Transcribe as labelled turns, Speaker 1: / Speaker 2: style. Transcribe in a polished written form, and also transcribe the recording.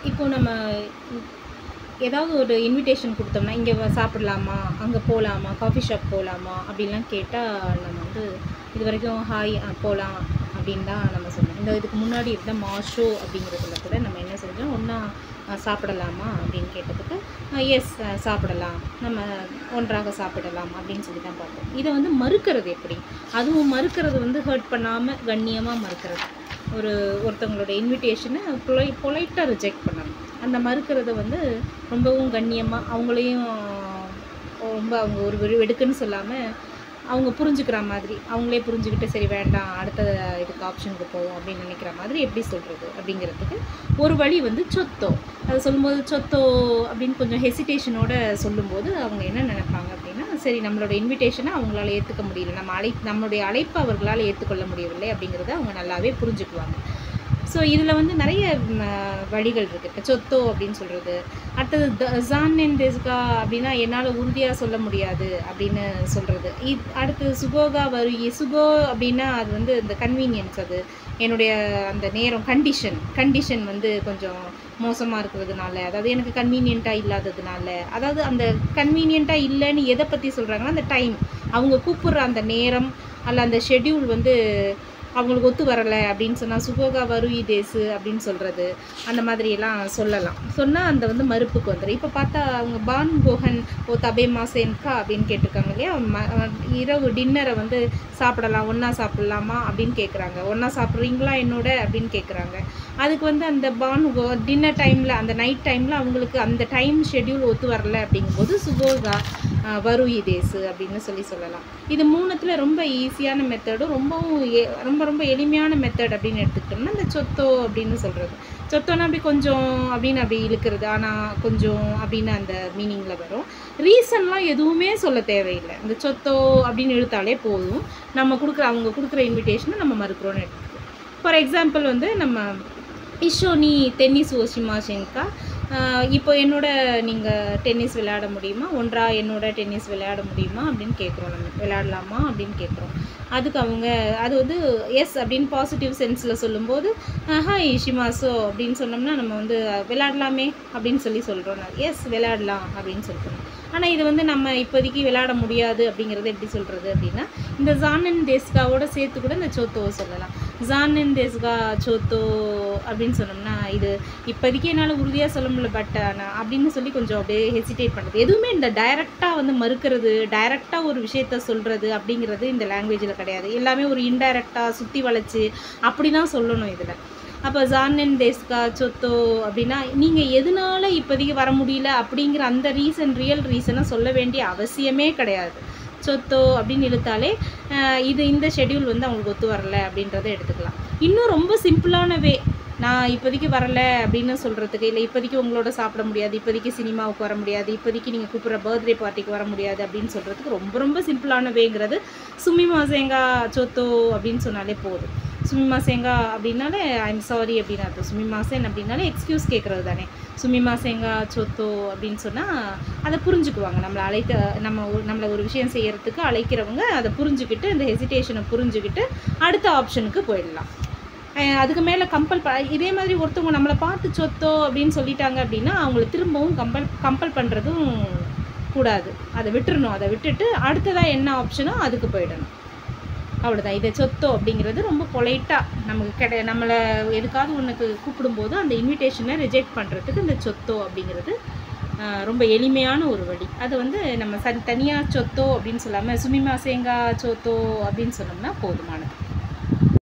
Speaker 1: இப்போ நம்ம ஏதாவது ஒரு இன்விடேஷன் கொடுத்தோம்னா, இங்கே சாப்பிடலாமா, அங்கே போகலாமா, காஃபி ஷாப் போகலாமா அப்படின்லாம் கேட்டால் நம்ம வந்து இது வரைக்கும் ஹாய் போகலாம் அப்படின்னு தான் நம்ம சொன்னோம். இதுக்கு முன்னாடி இருந்த மாஷோ அப்படிங்கிறதுல கூட நம்ம என்ன செஞ்சோம், ஒன்றா சாப்பிடலாமா அப்படின்னு கேட்டதுக்கு எஸ் சாப்பிடலாம், நம்ம ஒன்றாக சாப்பிடலாம் அப்படின்னு சொல்லி தான் பார்த்தோம். இதை வந்து மறுக்கிறது எப்படி, அதுவும் மறுக்கிறது வந்து ஹர்ட் பண்ணாமல் கண்ணியமாக மறுக்கிறது. ஒருத்தவங்களோட இன்விடேஷனை பொலைட்டாக ரிஜெக்ட் பண்ணணும். அந்த மறுக்கிறத வந்து ரொம்பவும் கண்ணியமாக அவங்களையும் ரொம்ப அவங்க ஒரு வெடுக்குன்னு சொல்லாமல் அவங்க புரிஞ்சுக்கிற மாதிரி, அவங்களே புரிஞ்சுக்கிட்டு சரி வேண்டாம் அடுத்த இதுக்கு ஆப்ஷனுக்கு போவோம் அப்படின்னு நினைக்கிற மாதிரி எப்படி சொல்கிறது அப்படிங்கிறதுக்கு ஒரு வழி வந்து சொத்தோ. அதை சொல்லும்போது சொத்தோ அப்படின்னு கொஞ்சம் ஹெசிடேஷனோடு சொல்லும்போது அவங்க என்ன நினைப்பாங்க அப்படின்னா, சரி நம்மளோட இன்விடேஷனை அவங்களால ஏற்றுக்க முடியல, நம்மளுடைய அழைப்பை அவர்களால் ஏற்றுக்கொள்ள முடியவில்லை அப்படிங்கிறத அவங்க நல்லாவே புரிஞ்சுக்குவாங்க. ஸோ இதில் வந்து நிறைய வழிகள் இருக்குது. இப்போ சொத்தோ அப்படின்னு சொல்கிறது. அடுத்தது ஜான் அண்ட் தேஸ்கா அப்படின்னா என்னால் உறுதியாக சொல்ல முடியாது அப்படின்னு சொல்கிறது. அடுத்தது சுகோகா சுகோ அப்படின்னா அது வந்து இந்த கன்வீனியன்ஸ், அது என்னுடைய அந்த நேரம் கண்டிஷன் வந்து கொஞ்சம் மோசமாக இருக்கிறதுனால, அதாவது எனக்கு கன்வீனியண்ட்டாக இல்லாததுனால, அதாவது அந்த கன்வீனியண்ட்டாக இல்லைன்னு எதை பற்றி சொல்கிறாங்கன்னா அந்த டைம், அவங்க கூப்பிட்ற அந்த நேரம் அல்ல அந்த ஷெட்யூல் வந்து அவங்களுக்கு ஒத்து வரலை அப்படின்னு சொன்னால் சுகோகா தேசு அப்படின்னு சொல்கிறது. அந்த மாதிரியெல்லாம் சொன்னால் அந்த வந்து மறுப்புக்கு வந்துடும். இப்போ பார்த்தா அவங்க பான் கோஹன் தபே மாசேன்கா அப்படின்னு கேட்டிருக்காங்க இல்லையா, இரவு டின்னரை வந்து ஒன்றா சாப்பிட்லாமா அப்படின்னு கேட்குறாங்க. ஒன்றா சாப்பிட்றீங்களா என்னோட அப்படின்னு கேட்குறாங்க. அதுக்கு வந்து அந்த டின்னர் டைமில் அந்த நைட் டைமில் அவங்களுக்கு அந்த டைம் ஷெட்யூல் ஒத்து வரலை அப்படிங்கும்போது சுகோகா தேசு அப்படின்னு சொல்லலாம். இது மூணுத்தில் ரொம்ப ஈஸியான மெத்தடும் ரொம்ப ரொம்ப எளிமையான மெத்தட் அப்படின்னு எடுத்துக்கிட்டோம்னா இந்த சொத்தோ அப்படின்னு சொல்கிறது. சொத்தோன்னா அப்படி கொஞ்சம் அப்படின்னு அப்படி இழுக்கிறது, ஆனால் கொஞ்சம் அப்படின்னு அந்த மீனிங்கில் வரும். ரீசன்லாம் எதுவுமே சொல்ல தேவையில்லை. இந்த சொத்தோ அப்படின்னு இழுத்தாலே போதும், அவங்க கொடுக்குற இன்விடேஷனை நம்ம மறுக்கிறோன்னு எடுத்துக்கோம். ஃபார் எக்ஸாம்பிள் வந்து நம்ம இஷோனி டென்னிஸ் ஓஷிமாஷென்கா, இப்போ நீங்கள் டென்னிஸ் விளையாட முடியுமா, ஒன்றா என்னோட டென்னிஸ் விளையாட முடியுமா அப்படின்னு கேட்குறோம். நம்ம விளையாடலாமா அப்படின்னு கேட்குறோம். அதுக்கு அவங்க அது வந்து எஸ் அப்படின்னு பாசிட்டிவ் சென்ஸில் சொல்லும்போது ஹாய் ஷிமாசோ அப்படின்னு சொன்னோம்னா நம்ம வந்து விளையாடலாமே அப்படின்னு சொல்கிறோம். எஸ் விளையாடலாம் அப்படின்னு சொல்கிறோம். ஆனால் இது வந்து நம்ம இப்போதைக்கு விளையாட முடியாது அப்படிங்கிறது எப்படி சொல்கிறது அப்படின்னா, இந்த ஜான் அண்ட் தேஸ்காவோட சேர்த்து கூட இந்த சோத்தோவை சொல்லலாம். ஜான் அண்ட் தேஸ்கா சோத்தோ அப்படின்னு சொன்னோம்னா இது இப்போதைக்கு என்னால் உறுதியாக சொல்ல முடியல, பட் ஆனால் அப்படின்னு சொல்லி கொஞ்சம் அப்படியே ஹெசிடேட் பண்ணுறது. எதுவுமே இந்த டைரெக்டாக வந்து மறுக்கிறது, டைரெக்டாக ஒரு விஷயத்த சொல்கிறது அப்படிங்கிறது இந்த லாங்குவேஜில் கிடையாது. எல்லாமே ஒரு இன்டைரக்டாக சுற்றி வளைச்சி அப்படி தான் சொல்லணும் இதில். அப்போ ஜான் அண்ட் தேஸ்கா சொத்தோ அப்படின்னா நீங்கள் எதனால இப்போதைக்கு வர முடியல அப்படிங்கிற அந்த ரியல் ரீசனை சொல்ல வேண்டிய அவசியமே கிடையாது. சொத்தோ அப்படின்னு இழுத்தாலே இந்த ஷெட்யூல் வந்து அவங்களுக்கு ஒத்து வரலை அப்படின்றத எடுத்துக்கலாம். இன்னும் ரொம்ப சிம்பிளான வே, நான் இப்போதைக்கு வரலை அப்படின்னு சொல்கிறதுக்கு, இல்லை இப்போதைக்கு உங்களோட சாப்பிட முடியாது, இப்போதைக்கு சினிமாவுக்கு வர முடியாது, இப்போதைக்கு நீங்கள் கூப்பிட்ற பர்த்டே பார்ட்டிக்கு வர முடியாது அப்படின்னு சொல்கிறதுக்கு ரொம்ப ரொம்ப சிம்பிளான வேங்கிறது சுமிமாசேங்கா சொத்தோ அப்படின்னு சொன்னாலே போதும். சுமிமாசேங்கா அப்படின்னாலே ஐம் சாரி அப்படின்னு அர்த்தம். சுமிமாசேன் அப்படின்னாலே எக்ஸ்கியூஸ் கேட்குறது தானே. சுமிமாசேங்கா சொத்தோ அப்படின்னு சொன்னால் அதை புரிஞ்சுக்குவாங்க. நம்மளை ஒரு விஷயம் செய்கிறதுக்கு அழைக்கிறவங்க அதை புரிஞ்சுக்கிட்டு, இந்த ஹெசிடேஷனை புரிஞ்சுக்கிட்டு அடுத்த ஆப்ஷனுக்கு போயிடலாம். அதுக்கு மேலே இதே மாதிரி ஒருத்தவங்க நம்மளை பார்த்து சொத்தோ அப்படின்னு சொல்லிட்டாங்க அப்படின்னா அவங்கள திரும்பவும் கம்பல் பண்ணுறதும் கூடாது. அதை விட்டுறணும். அதை விட்டுட்டு அடுத்ததாக என்ன ஆப்ஷனோ அதுக்கு போயிடணும். அவ்வளோதான். இதை சொத்தோ அப்படிங்கிறது ரொம்ப பொலைட்டாக நம்மளை எதுக்காவது ஒன்றுக்கு கூப்பிடும்போது அந்த இன்விடேஷனை ரிஜெக்ட் பண்ணுறதுக்கு இந்த சொத்தோ அப்படிங்கிறது ரொம்ப எளிமையான ஒரு வழி. அது வந்து நம்ம தனியாக சொத்தோ அப்படின்னு சொல்லாமல் சுமிமாசேங்கா சொத்தோ அப்படின்னு சொன்னோம்னா போதுமானது.